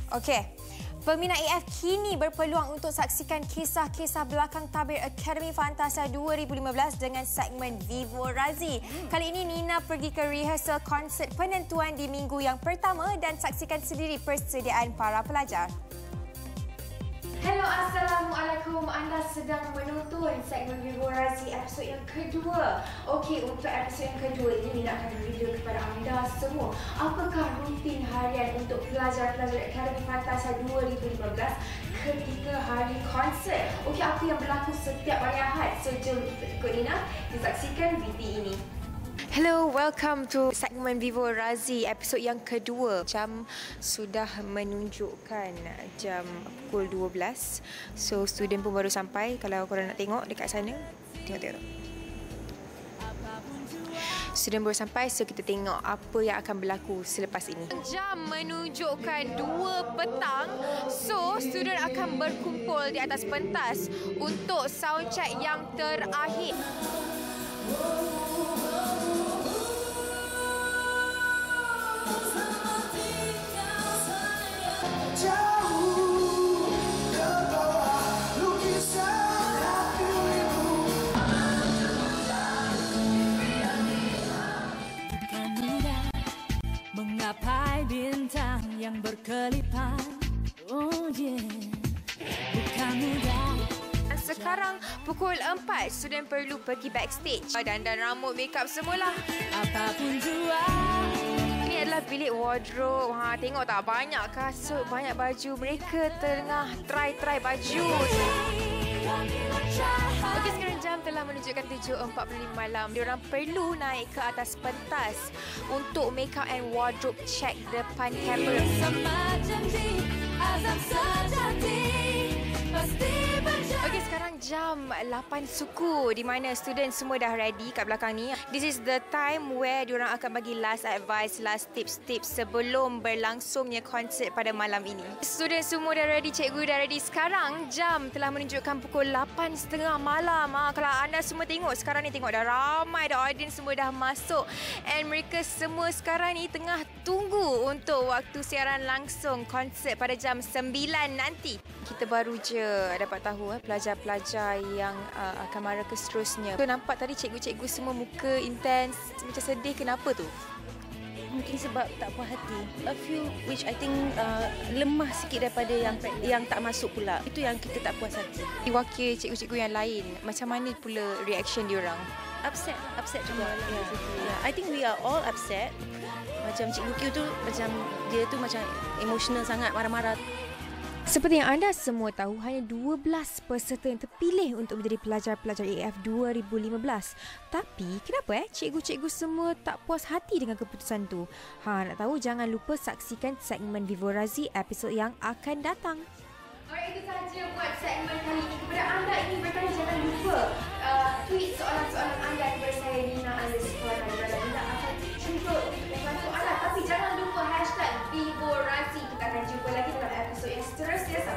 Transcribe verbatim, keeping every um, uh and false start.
Okey. Peminat A F kini berpeluang untuk saksikan kisah-kisah belakang tabir Akademi Fantasa dua ribu lima belas dengan segmen Vivo Razi. Kali ini Nina pergi ke rehearsal konsert penentuan di minggu yang pertama dan saksikan sendiri persediaan para pelajar. Hello, Assalamualaikum. Anda sedang menonton segmen Vivo Razi episod yang kedua. Okey, untuk episod yang kedua ini Nina akan review kepada anda semua apakah rutin harian untuk pelajar-pelajar Akademi Fantasa dua ribu lima belas ketika hari konsert. Okey, apa yang berlaku setiap hari Ahad. So, jom ikut Nina disaksikan V T ini. Hello, welcome to segmen Vivo Razi episod yang kedua. Jam sudah menunjukkan jam pukul dua belas. So, student pun baru sampai. Kalau korang nak tengok dekat sana, tengok-tengok. Student baru sampai, so kita tengok apa yang akan berlaku selepas ini. Jam menunjukkan dua petang. So, student akan berkumpul di atas pentas untuk soundcheck yang terakhir. Menggapai bintang yang berkelipan. Oh yeah, bukan mudah. Sekarang pukul empat, student perlu pergi backstage. Dandan rambut, makeup semualah. Apapun jua. Ini adalah bilik wardrobe. Ha, tengok tak, banyak kasut, banyak baju. Mereka tengah try-try baju. Okey, sekarang jam telah menunjukkan tujuh empat puluh lima malam. Diorang perlu naik ke atas pentas untuk makeup and wardrobe check depan kamera. Okey, sekarang jam lapan suku di mana student semua dah ready kat belakang ni. This is the time where diorang akan bagi last advice, last tips-tips sebelum berlangsungnya konsert pada malam ini. Student semua dah ready, cikgu dah ready. Sekarang jam telah menunjukkan pukul lapan tiga puluh malam. Ha, kalau anda semua tengok sekarang ni, tengok dah ramai dah, audience semua dah masuk. And mereka semua sekarang ni tengah tunggu untuk waktu siaran langsung konsert pada jam sembilan nanti. Kita baru je dapat tahu eh, pelajar-pelajar yang uh, akan mara ke seterusnya. So, nampak tadi cikgu-cikgu semua muka intens, macam sedih. Kenapa tu? Mungkin sebab tak puas hati. A few which I think uh, lemah sikit daripada yang yang tak masuk pula. Itu yang kita tak puas hati. Diwakil cikgu-cikgu yang lain, macam mana pula reaction diorang? Upset, upset juga. Yeah. Yeah. I think we are all upset. Macam Cikgu Q tu, macam dia tu macam emotional sangat, marah-marah. Seperti yang anda semua tahu, hanya dua belas peserta yang terpilih untuk menjadi pelajar-pelajar A F dua ribu lima belas. Tapi, kenapa eh cikgu-cikgu semua tak puas hati dengan keputusan tu? Ha, nak tahu, jangan lupa saksikan segmen Vivo Razi episod yang akan datang. Alright, itu sahaja buat segmen kali ini. Kepada anda ini bertanya, jangan lupa uh, tweet soalan-soalan anda kepada saya, Nina underscore Nina. Nina akan cuba untuk membantu anda. Tapi jangan lupa hashtag Vivo Razi. Kita akan jumpa lagi dalam episod yang seterusnya.